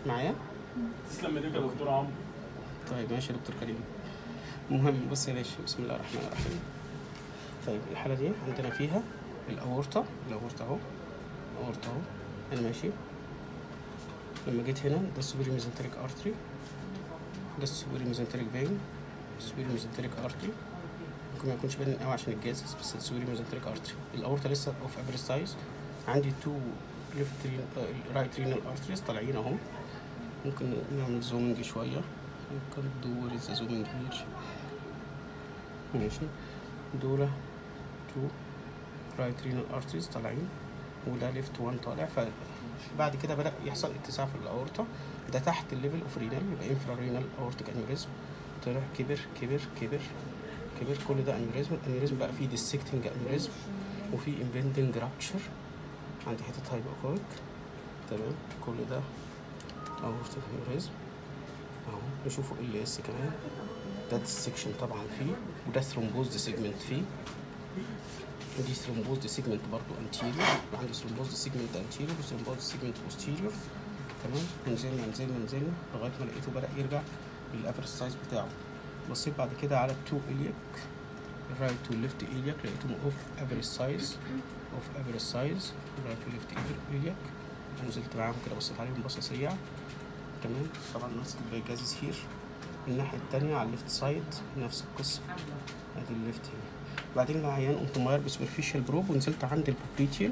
معايا؟ تسلم ايديك يا دكتور عمرو. طيب ماشي يا دكتور كريم. المهم بص يا باشا، بسم الله الرحمن الرحيم. طيب الحالة دي عندنا فيها الأورطة أهو، الأورطة أهو. أنا ماشي لما جيت هنا ده السوبر ميزنتريك ارتري، ده السوبر ميزنتريك فين، السوبر ميزنتريك ارتري. ممكن ما يكونش باين قوي عشان الجازس، بس السوبر ميزنتريك ارتري. الأورطة لسه اوف افريج سايز. عندي تو ليفت رايت رينال ارتريز طالعين اهو. ممكن نعمل زومنج شوية، ممكن دور از زومنج هير. ماشي، دول تو رايت رينال ارتريز طالعين، وده ليفت وان طالع. فبعد كده بدأ يحصل اتساع في الأورطة، ده تحت الليفل اوف رينال، يبقى انفرا رينال اورتيك انيوريزم. طلع كبر كبر كبر كبر، كل ده انيوريزم. الانيوريزم بقى فيه dissecting انيوريزم وفي impending rupture. عندي حتة هايبوكويك، تمام. كل ده اورتيك انيوريزم اهو. نشوفوا ال اس كمان، ده ديسكشن طبعا فيه، وده ثرومبوز سيجمنت فيه، ودي ثرومبوز سيجمنت برضو انتيريور. عندي ثرومبوز سيجمنت انتيريور وثرومبوز سيجمنت بوستيريور، تمام. نزلنا لغايه ما لقيته بدا يرجع للافرج سايز بتاعه. بصيت بعد كده على التو الياك، الرايت والليفت الياك، لقيتهم اوف افرج سايز، الرايت والليفت الياك. نزلت معاهم كده، بصيت عليهم بصه سريعه، تمام. طبعا ماسك الجازس هير. الناحيه التانية على الليفت سايد نفس القصه، ادي الليفت هنا. بعدين العيان قمت مغير بسوبرفيشال بروب، ونزلت عند البوبليتيال،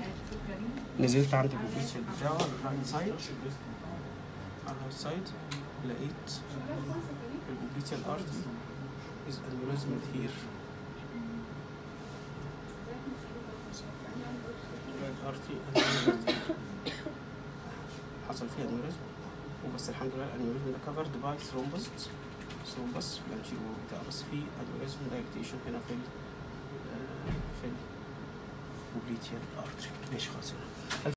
بتاعه على الرايت سايد. لقيت البوبليتيال ارتري is aneurysmed here. الارتري حصل فيها انيوريزم، وبس الحمد لله الانيوريزم ده كفرد باي ثرومبس في الانتيريور بتاعه، بس في انيوريزم دايليتيشن هنا في البوبليتيال ارتري. ماشي خلاص.